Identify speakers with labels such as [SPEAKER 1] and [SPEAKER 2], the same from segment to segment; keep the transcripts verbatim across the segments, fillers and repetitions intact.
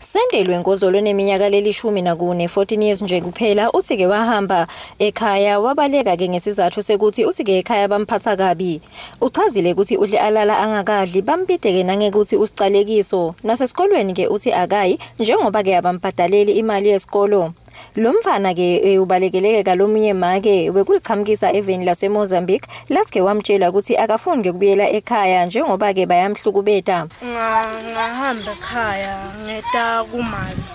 [SPEAKER 1] Sendelwe Ngozolo neminyaka lelishumi nakune fourteen years nje kuphela uthi ke wahamba ekhaya wabaleka ke ngesizathu sekuthi uthi ke ekhaya bamphatha kabi. Uchazile ukuthi udle alala angakadli bambide ke nangekuthi usicalekiso nasesikolweni ke uthi akayi njengoba ke abamphataleli imali yesikolo. Lo mfana ke ubalekeleke kalomunye make wekuliqhamukisa eveni lase Mozambique lathi ke wamtshela ukuthi akafuni ukubuyela ekhaya njengoba ke bayamhlukubeta.
[SPEAKER 2] Ngahamba ekhaya ngeta kumali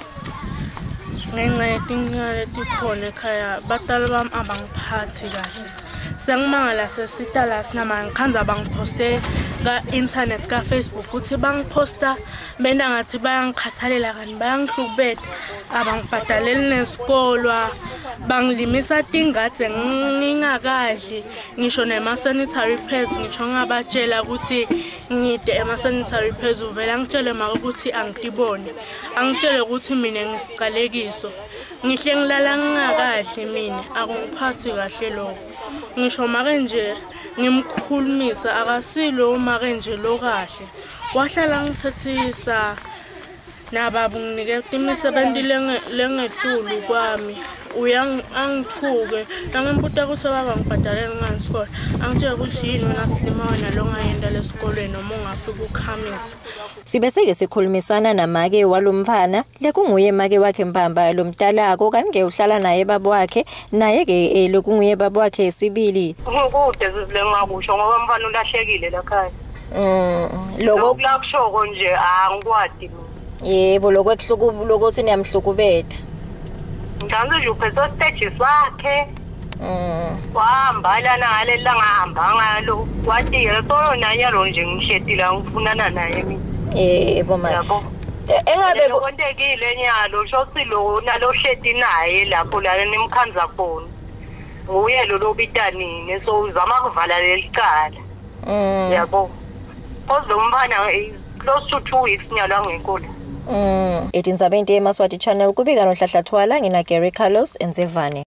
[SPEAKER 2] ngencede ingalethi khona ekhaya batala bami abangiphathi kahle sengimangala sesitala sinama ngikhanza bangiposte ka internet ka Facebook ukuthi bangiposta bena ngathi bayangikhathalela kani bayangihlubeta abangibhadaleli nesikolo bangilimisa tingathe ngingakadli ngisho nema sanitary pads ngisho ngabatshela ukuthi ngide ema sanitary pads uvela ngitshele maka ukuthi angidibone angitshele ukuthi mina ngisicalekiso ngihle ngilala ngingakadli mina akungiphathi kahle lokho ngisho make nje ngimkhulumisa akasilo make nje lo kahle wahlala ngithathisa nababu nginike imisebenzi lengetulu kwami uyangithuke nangimbuta ukuthi baba ngibhadalele ngani isikole angitshela ukuthi yini wena silimawana lo ngayenda lesikolweni noma ungafika ukhamisa.
[SPEAKER 1] Sibe seke sikhulumisana namake walomfana lekunguye make wakhe Mbamba lomtalako kanike uhlala naye baba wakhe naye ke lokunguye baba wakhe esibili.
[SPEAKER 3] Ukude sizile ngakusho ngoba mfana ulahlekile lakhaya.
[SPEAKER 1] Mm lokho
[SPEAKER 3] kulakushoko nje angikwadi.
[SPEAKER 1] Yebo lokwehluku lokuthi niyamhlukubeta.
[SPEAKER 3] Ngicela nje uphethe stage sakhe.
[SPEAKER 1] Mm.
[SPEAKER 3] Wahamba lana ngale langahamba ngalo. Wathi yebo nanyalo nje ngishedila ngifunana naye mina.
[SPEAKER 1] Yebo manje.
[SPEAKER 3] Yabo.
[SPEAKER 1] Engabe
[SPEAKER 3] kontekile nyalo shothi lo nalo shedi naye lapho la nimkhanza khona. Uye lo lobitanini so uzama kuvala lelicala.
[SPEAKER 1] Mm.
[SPEAKER 3] Yabo. Ozomfana close to two weeks nyalo angenkulu.
[SPEAKER 1] Mm. Edinzabente eMaswati Channel kubika nohlahlathwala ngina Gary Carlos enzevane.